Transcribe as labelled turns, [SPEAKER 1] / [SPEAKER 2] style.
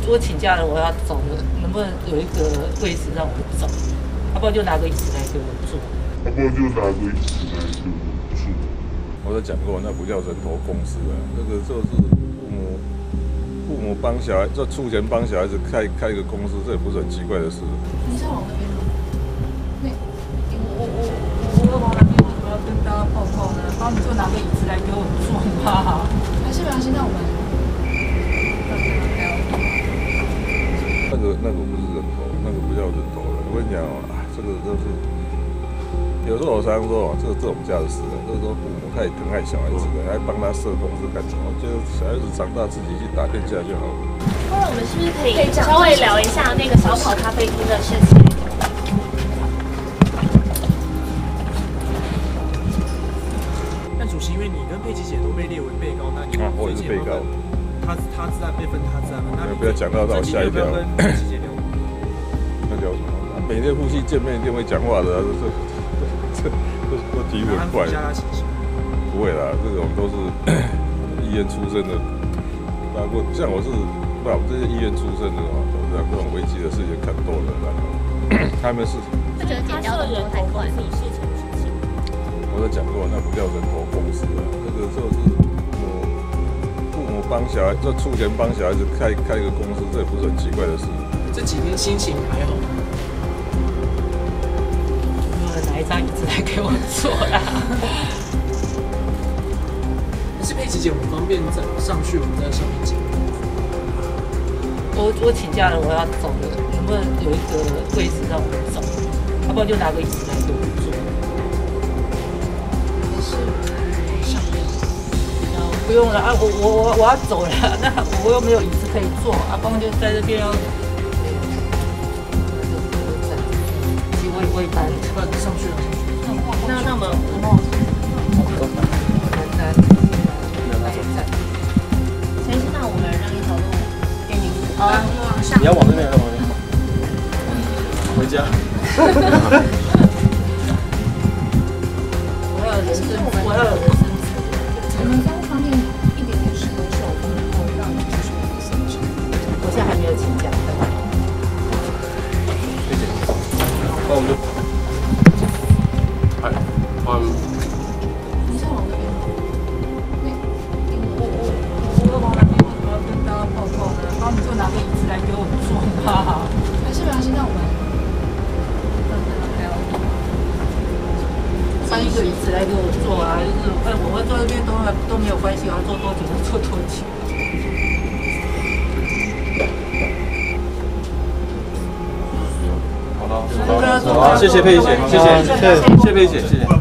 [SPEAKER 1] 我请假了，我要走了，能不能有一个位置让我走？要不然就拿个椅子来给我坐。
[SPEAKER 2] 我都讲过，那不叫人头公司啊，这个就是父母帮小孩，就出钱帮小孩子开一个公司，这也不是很奇怪的事。
[SPEAKER 3] 你是往那边吗？
[SPEAKER 1] 我要往那边，为什么要跟大家报告呢？然后你就拿个椅子来给我坐嘛。
[SPEAKER 3] 还是没关系，那我们
[SPEAKER 2] 那个不是人头，那个不叫人头了。我跟你讲哦，这个就是。有时候我常常说，这种家的事啊，就是说父母太疼爱小孩子了，还帮他设公司干什么？就是小孩子长大自己去打天下就好了。
[SPEAKER 4] 不然我们是不是可以稍微聊一下那个小跑咖啡厅的事情？
[SPEAKER 5] 但主席，因为你跟佩琪姐都被列为被告，那你
[SPEAKER 2] 我也是被告，
[SPEAKER 5] 他自然被分他自然分。那
[SPEAKER 2] 不要讲到让我吓一跳。
[SPEAKER 5] 跟佩琪姐聊，
[SPEAKER 2] 那聊什么？每天夫妻见面一定会讲话的，这体育很怪。不会啦，这种都是医院出身的，包括像我们这些医院出身的嘛，都是这种危机的事情看多了，然后他们是。
[SPEAKER 4] 就觉得剪掉的人太快，你事情事情。
[SPEAKER 2] 我都讲过，那不叫人头公司啊，这个就是父母帮小孩，就出钱帮小孩子开一个公司，这也不是很奇怪的事。
[SPEAKER 5] 这几天心情还好吗？
[SPEAKER 1] 拿一张椅子来给我坐啦。
[SPEAKER 5] 还是佩琪姐，我们方便再上去，我们在上面讲。
[SPEAKER 1] 我请假了，我要走了，能不能有一个位置让我走？要不然就拿个椅子来给我坐。
[SPEAKER 3] 还是上面？
[SPEAKER 1] 不用了啊，我要走了，那我又没有椅子可以坐，阿光就在这边要。我也搬
[SPEAKER 5] 上去了。
[SPEAKER 4] 那我们陈医师，那我们让一条路给您。
[SPEAKER 6] 你要往那边，往那边。回家。
[SPEAKER 1] 我要有人生
[SPEAKER 3] 我们方方面一点点时间是我们能够让你接受我的行程。
[SPEAKER 1] 我现在还没有请假，
[SPEAKER 6] 谢谢。那我们就。
[SPEAKER 3] 你是往那边吗？
[SPEAKER 1] 我要往那边，为什么要跟大家报告呢？然后你就拿个椅子来给我坐嘛。
[SPEAKER 3] 还是没关系，那我们
[SPEAKER 1] 搬一个椅子来给我坐啊，就是我会坐这边都没有关系，我要坐多久就坐多久。
[SPEAKER 6] 好，谢谢佩姐，谢谢佩姐，谢谢。